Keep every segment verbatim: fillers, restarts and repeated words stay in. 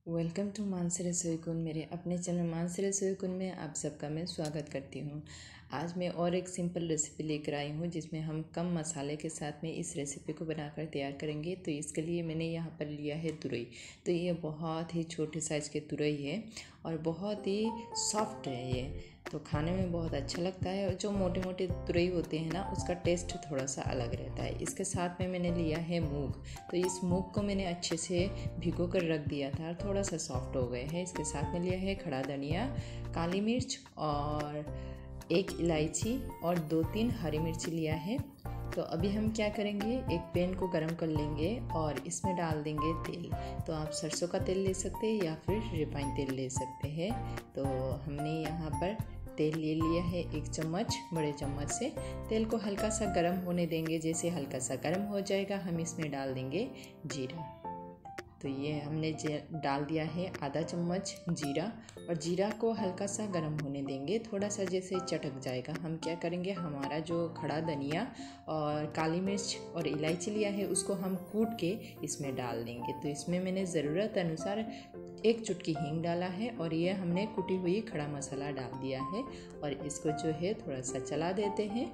Welcome to Mansi रसोई कुंड। मेरे अपने चैनल मानसी रसोई कुंड में आप सबका मैं स्वागत करती हूँ। आज मैं और एक सिंपल रेसिपी लेकर आई हूँ जिसमें हम कम मसाले के साथ में इस रेसिपी को बनाकर तैयार करेंगे। तो इसके लिए मैंने यहाँ पर लिया है तुरई। तो ये बहुत ही छोटे साइज़ के तुरई है और बहुत ही सॉफ्ट है ये, तो खाने में बहुत अच्छा लगता है। और जो मोटे मोटे तुरई होते हैं ना, उसका टेस्ट थोड़ा सा अलग रहता है। इसके साथ में मैंने लिया है मूंग। तो इस मूंग को मैंने अच्छे से भिगो कर रख दिया था, थोड़ा सा सॉफ्ट हो गए हैं। इसके साथ में लिया है खड़ा धनिया, काली मिर्च और एक इलायची और दो तीन हरी मिर्ची लिया है। तो अभी हम क्या करेंगे, एक पैन को गरम कर लेंगे और इसमें डाल देंगे तेल। तो आप सरसों का तेल ले सकते हैं या फिर रिफाइंड तेल ले सकते हैं। तो हमने यहाँ पर तेल ले लिया है एक चम्मच, बड़े चम्मच से। तेल को हल्का सा गर्म होने देंगे। जैसे हल्का सा गर्म हो जाएगा हम इसमें डाल देंगे जीरा। तो ये हमने डाल दिया है आधा चम्मच जीरा, और जीरा को हल्का सा गर्म होने देंगे। थोड़ा सा जैसे चटक जाएगा हम क्या करेंगे, हमारा जो खड़ा धनिया और काली मिर्च और इलायची लिया है उसको हम कूट के इसमें डाल देंगे। तो इसमें मैंने ज़रूरत अनुसार एक चुटकी हींग डाला है और ये हमने कुटी हुई खड़ा मसाला डाल दिया है और इसको जो है थोड़ा सा चला देते हैं।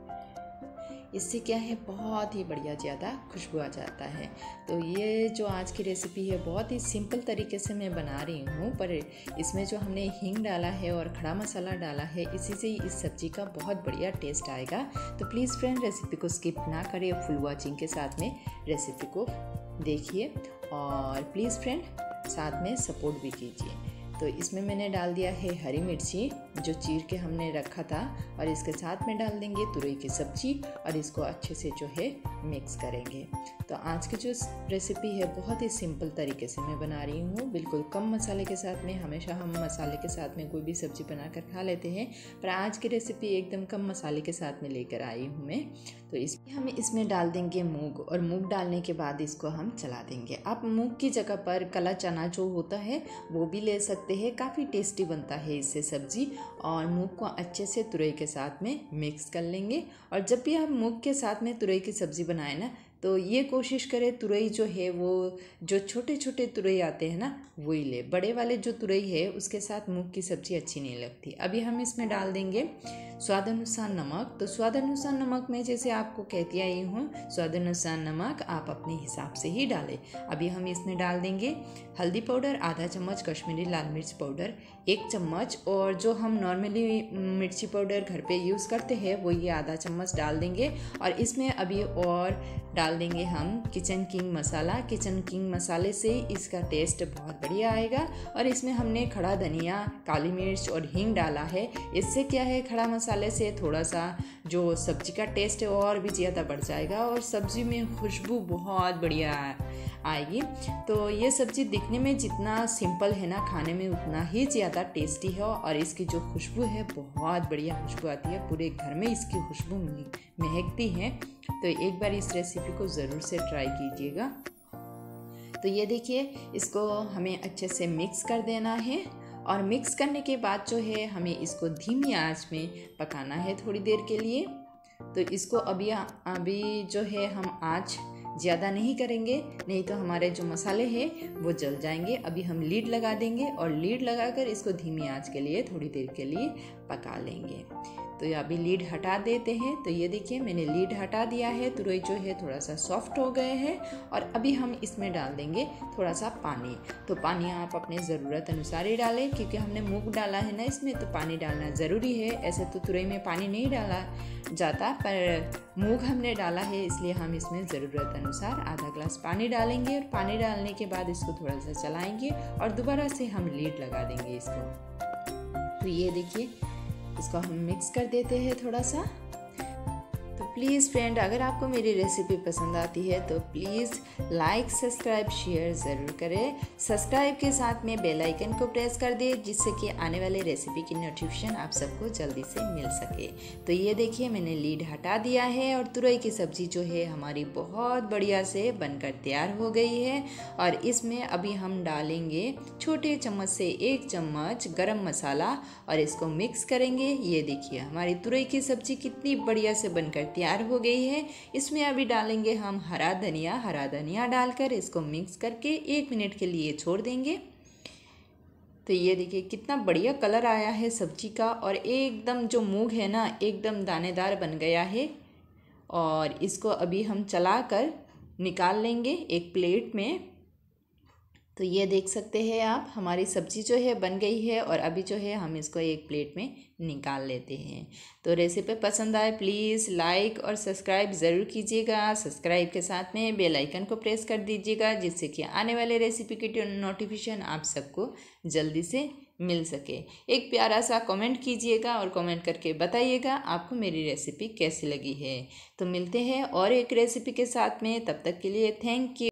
इससे क्या है, बहुत ही बढ़िया ज़्यादा खुशबू आ जाता है। तो ये जो आज की रेसिपी है बहुत ही सिंपल तरीके से मैं बना रही हूँ, पर इसमें जो हमने हींग डाला है और खड़ा मसाला डाला है, इसी से ही इस सब्ज़ी का बहुत बढ़िया टेस्ट आएगा। तो प्लीज़ फ्रेंड, रेसिपी को स्किप ना करें, फुल वॉचिंग के साथ में रेसिपी को देखिए और प्लीज़ फ्रेंड साथ में सपोर्ट भी कीजिए। तो इसमें मैंने डाल दिया है हरी मिर्ची जो चीर के हमने रखा था, और इसके साथ में डाल देंगे तुरई की सब्जी और इसको अच्छे से जो है मिक्स करेंगे। तो आज की जो रेसिपी है बहुत ही सिंपल तरीके से मैं बना रही हूँ, बिल्कुल कम मसाले के साथ में। हमेशा हम मसाले के साथ में कोई भी सब्जी बनाकर खा लेते हैं, पर आज की रेसिपी एकदम कम मसाले के साथ में लेकर आई हूँ मैं। तो इस हम इसमें डाल देंगे मूंग, और मूंग डालने के बाद इसको हम चला देंगे। आप मूंग की जगह पर काला चना जो होता है वो भी ले सकते हैं, काफ़ी टेस्टी बनता है इससे सब्जी। और मूंग को अच्छे से तुरई के साथ में मिक्स कर लेंगे। और जब भी आप मूंग के साथ में तुरई की सब्ज़ी बनाएं ना, तो ये कोशिश करें तुरई जो है वो जो छोटे छोटे तुरई आते हैं ना वही ले। बड़े वाले जो तुरई है उसके साथ मूंग की सब्ज़ी अच्छी नहीं लगती। अभी हम इसमें डाल देंगे स्वाद अनुसार नमक। तो स्वाद अनुसार नमक में जैसे आपको कहती आई हूँ, स्वाद अनुसार नमक आप अपने हिसाब से ही डालें। अभी हम इसमें डाल देंगे हल्दी पाउडर आधा चम्मच, कश्मीरी लाल मिर्च पाउडर एक चम्मच, और जो हम नॉर्मली मिर्ची पाउडर घर पे यूज़ करते हैं वो ये आधा चम्मच डाल देंगे। और इसमें अभी और डाल देंगे हम Kitchen King masala. Kitchen King मसाले से इसका टेस्ट बहुत बढ़िया आएगा। और इसमें हमने खड़ा धनिया, काली मिर्च और हींग डाला है। इससे क्या है, खड़ा मसाले से थोड़ा सा जो सब्जी का टेस्ट है और भी ज़्यादा बढ़ जाएगा और सब्जी में खुशबू बहुत बढ़िया आएगी। तो ये सब्ज़ी दिखने में जितना सिंपल है ना, खाने में उतना ही ज़्यादा टेस्टी है। और इसकी जो खुशबू है बहुत बढ़िया खुशबू आती है, पूरे घर में इसकी खुशबू महकती है। तो एक बार इस रेसिपी को ज़रूर से ट्राई कीजिएगा। तो ये देखिए, इसको हमें अच्छे से मिक्स कर देना है। और मिक्स करने के बाद जो है हमें इसको धीमी आंच में पकाना है थोड़ी देर के लिए। तो इसको अभी अभी जो है हम आंच ज़्यादा नहीं करेंगे, नहीं तो हमारे जो मसाले हैं वो जल जाएंगे। अभी हम लीड लगा देंगे और लीड लगाकर इसको धीमी आंच के लिए थोड़ी देर के लिए पका लेंगे। तो ये अभी लीड हटा देते हैं। तो ये देखिए मैंने लीड हटा दिया है। तुरई जो है थोड़ा सा सॉफ्ट हो गए हैं। और अभी हम इसमें डाल देंगे थोड़ा सा पानी। तो पानी आप अपने ज़रूरत अनुसार ही डालें, क्योंकि हमने मूंग डाला है ना इसमें, तो पानी डालना ज़रूरी है। ऐसे तो तुरई में पानी नहीं डाला जाता, पर मूंग हमने डाला है इसलिए हम इसमें ज़रूरत अनुसार आधा ग्लास पानी डालेंगे। और पानी डालने के बाद इसको थोड़ा सा चलाएंगे और दोबारा से हम लीड लगा देंगे इसको। तो ये देखिए, इसको हम मिक्स कर देते हैं थोड़ा सा। तो प्लीज़ फ्रेंड, अगर आपको मेरी रेसिपी पसंद आती है तो प्लीज़ लाइक, सब्सक्राइब, शेयर ज़रूर करें। सब्सक्राइब के साथ में बेल आइकन को प्रेस कर दें, जिससे कि आने वाले रेसिपी की नोटिफिकेशन आप सबको जल्दी से मिल सके। तो ये देखिए मैंने लीड हटा दिया है और तुरई की सब्ज़ी जो है हमारी बहुत बढ़िया से बनकर तैयार हो गई है। और इसमें अभी हम डालेंगे छोटे चम्मच से एक चम्मच गरम मसाला और इसको मिक्स करेंगे। ये देखिए हमारी तुरई की सब्ज़ी कितनी बढ़िया से बनकर तैयार हो गई है। इसमें अभी डालेंगे हम हरा धनिया। हरा धनिया डालकर इसको मिक्स करके एक मिनट के लिए छोड़ देंगे। तो ये देखिए कितना बढ़िया कलर आया है सब्जी का, और एकदम जो मूंग है ना एकदम दानेदार बन गया है। और इसको अभी हम चलाकर निकाल लेंगे एक प्लेट में। तो ये देख सकते हैं आप, हमारी सब्ज़ी जो है बन गई है, और अभी जो है हम इसको एक प्लेट में निकाल लेते हैं। तो रेसिपी पसंद आए प्लीज़ लाइक और सब्सक्राइब ज़रूर कीजिएगा। सब्सक्राइब के साथ में बेल आइकन को प्रेस कर दीजिएगा, जिससे कि आने वाले रेसिपी की नोटिफिकेशन आप सबको जल्दी से मिल सके। एक प्यारा सा कमेंट कीजिएगा और कमेंट करके बताइएगा आपको मेरी रेसिपी कैसी लगी है। तो मिलते हैं और एक रेसिपी के साथ में, तब तक के लिए थैंक यू।